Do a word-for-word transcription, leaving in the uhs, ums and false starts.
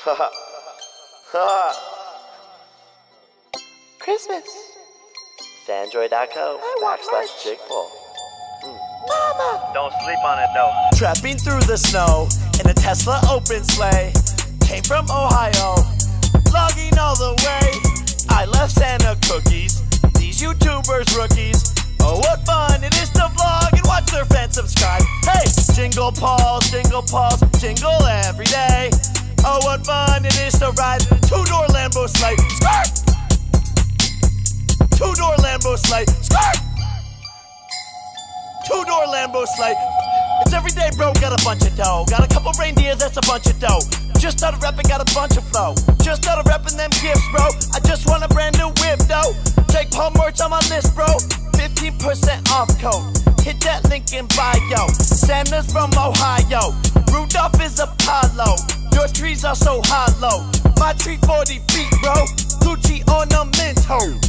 Ha ha. Christmas. Fanjoy dot co backslash Jigpaul. Mama. Don't sleep on it though. Trapping through the snow in a Tesla open sleigh. Came from Ohio, logging all the way. I left Santa cookies, these YouTubers rookies. Oh, what fun it is to vlog and watch their fans subscribe. Hey, jingle balls, jingle balls, jingle every day. Oh, what fun it is to ride in a two-door Lambo sleigh. Skirt! Two-door Lambo sleigh. Skirt! Two-door Lambo sleigh. It's every day, bro, got a bunch of dough. Got a couple reindeers, that's a bunch of dough. Just started rapping, got a bunch of flow. Just started rapping them gifts, bro. I just want a brand new whip, though. Jake Paul merch on my list, bro. fifteen percent off code. Hit that link in bio. Santa's from Ohio. Rudolph is Apollo. Your trees are so hollow. My tree forty feet, bro. Gucci ornamento.